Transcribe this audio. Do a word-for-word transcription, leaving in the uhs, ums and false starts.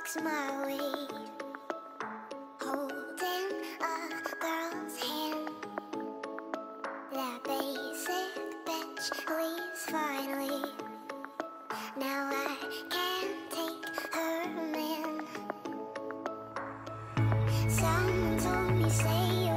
walks my way, holding a girl's hand. That basic bitch leaves finally. Now I can't take her man. Someone told me, say